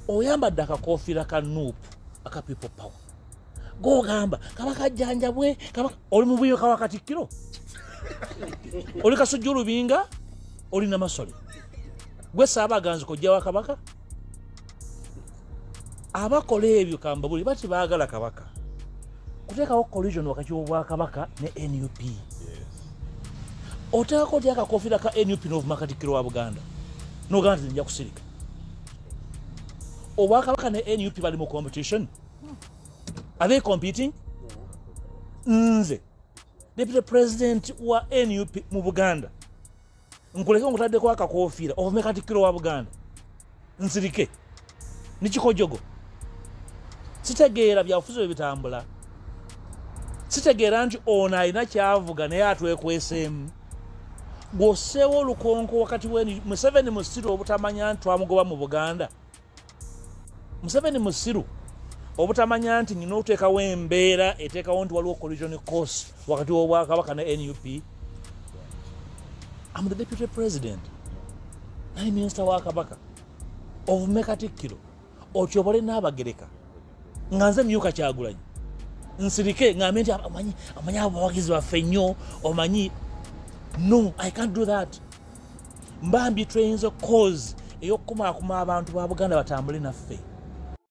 oyambadde akakofiira ka nuupu aka people power gogamba Kabaka jjanjabwe Kabaka oli mu buyo kawa Katikkiro oli Kasujju Lubinga oli Namasole gwe Saabaganzi kojja wa Kabaka abakola ebyo kamba buli bati baagala Kabaka kuteekawo collision wakati w'obwa Kabaka ne NUP oteekako ty akakofiira ka NUP n'ovuma Katikkiro wa Buganda n'ogamba nti nja kusirika Obwakabaka ne NUP bali mu competition. Are they competing? Nze Deputy President wa NUP mu Buganda nkuleke ngutaddeko akakofiira ovume Katikkiro wa Buganda nsirike nikikojogo sitegeera byabufuzi bwe bitambula sitegeera nti ono alina kyavuga naye atwekweseemu gwoseewo olukonko wakati Museveni musiru obutamanya nti twamugoba mu Buganda Museveni musiru obutamanya nti nina okuteekawo embeera eteekawo nti waliwo collision course wakati w'Obwakabaka ne NUP. I'm the Deputy President nali Minisita wa Kabaka ovume Katikkiro otyobole n'Abagereka nga nze Myuka Kyagulanyi nsirike ngambe nti amanyi abawagizi baffe nnyo omanyi. No, I can't do that. Mbambi trains a cause eyokukumaakuma abantu ba Buganda batambule naffe.